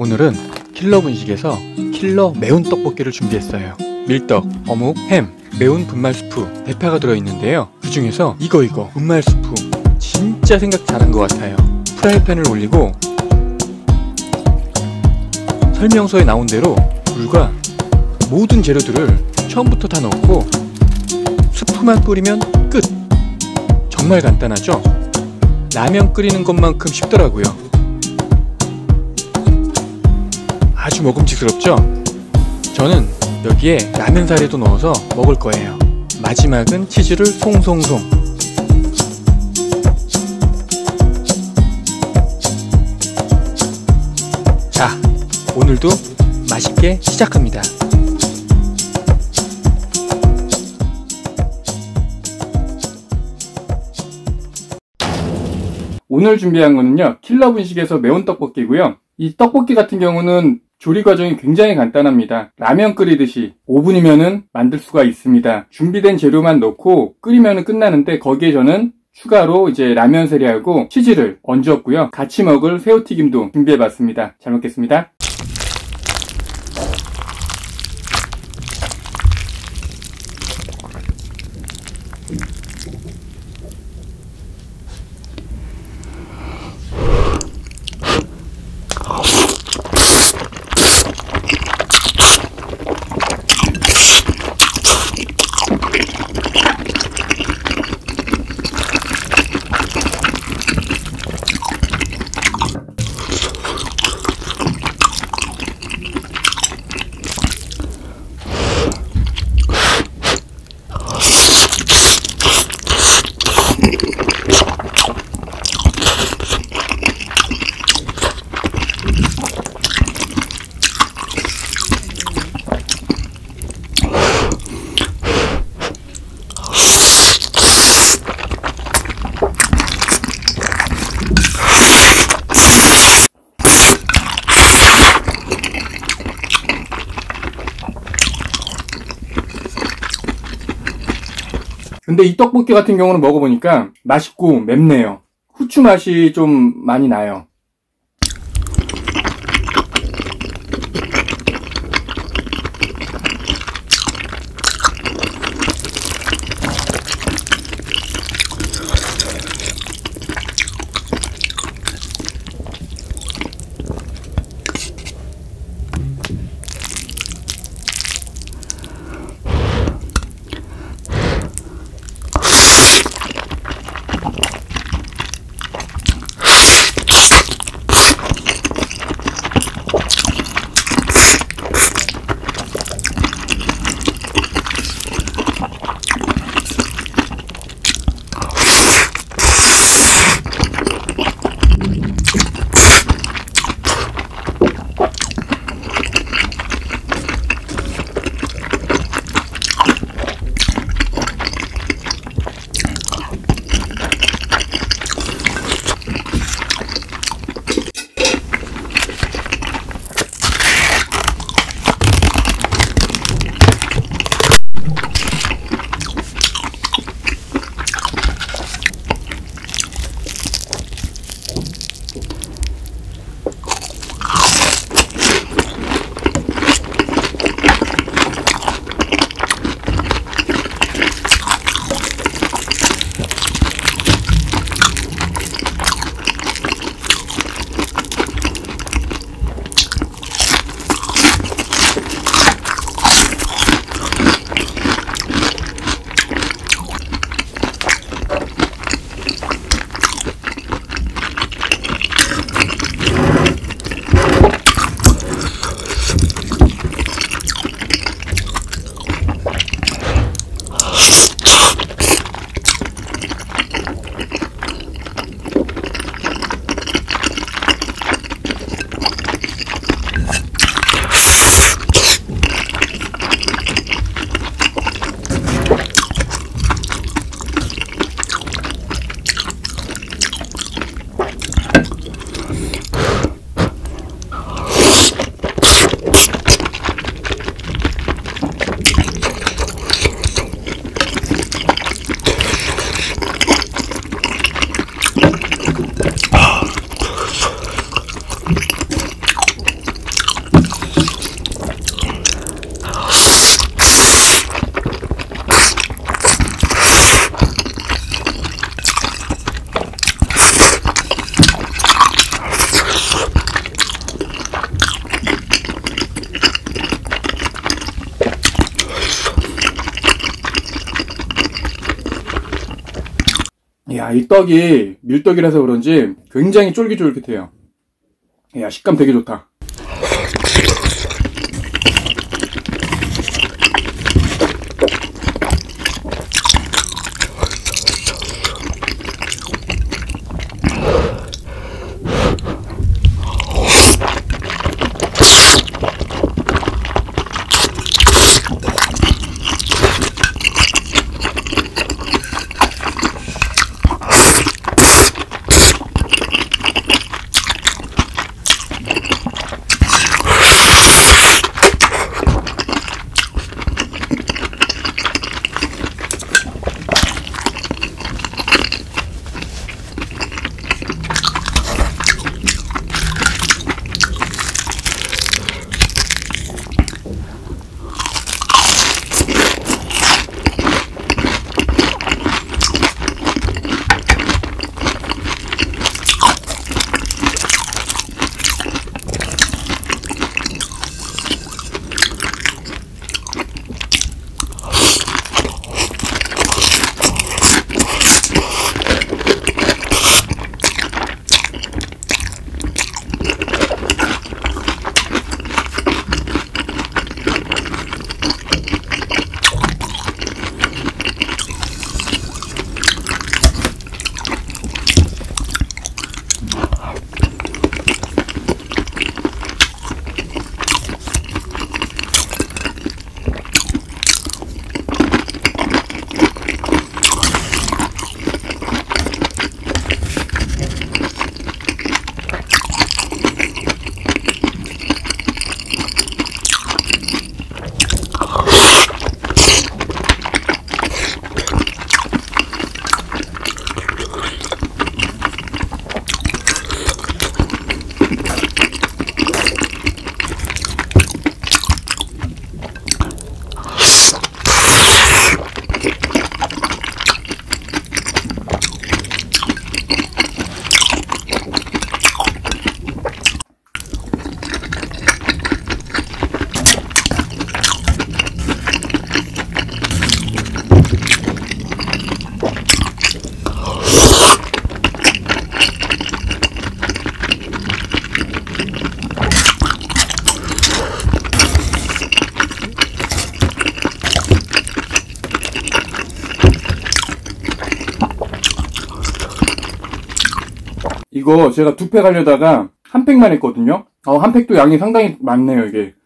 오늘은 킬러 분식에서 킬러 매운 떡볶이를 준비했어요. 밀떡, 어묵, 햄, 매운 분말 스프, 대파가 들어있는데요. 그 중에서 이거 분말 스프 진짜 생각 잘한 것 같아요. 프라이팬을 올리고 설명서에 나온 대로 물과 모든 재료들을 처음부터 다 넣고 스프만 뿌리면 끝! 정말 간단하죠? 라면 끓이는 것만큼 쉽더라고요. 아주 먹음직스럽죠? 저는 여기에 라면 사리도 넣어서 먹을 거예요. 마지막은 치즈를 송송송. 자, 오늘도 맛있게 시작합니다. 오늘 준비한 거는요, 킬러 분식에서 매운 떡볶이고요. 이 떡볶이 같은 경우는 조리 과정이 굉장히 간단합니다. 라면 끓이듯이 5분이면은 만들 수가 있습니다. 준비된 재료만 넣고 끓이면은 끝나는데, 거기에 저는 추가로 이제 라면 세리하고 치즈를 얹었고요. 같이 먹을 새우튀김도 준비해봤습니다. 잘 먹겠습니다. 근데 이 떡볶이 같은 경우는 먹어보니까 맛있고 맵네요. 후추 맛이 좀 많이 나요. 이 떡이 밀떡이라서 그런지 굉장히 쫄깃쫄깃해요. 야, 식감 되게 좋다. 이거 제가 2팩 하려다가 한 팩만 했거든요. 한 팩도 양이 상당히 많네요, 이게.